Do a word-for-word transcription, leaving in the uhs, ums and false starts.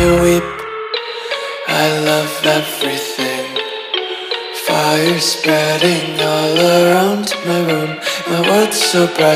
you weep. I love everything. Fire spreading all around my room. My world's so bright.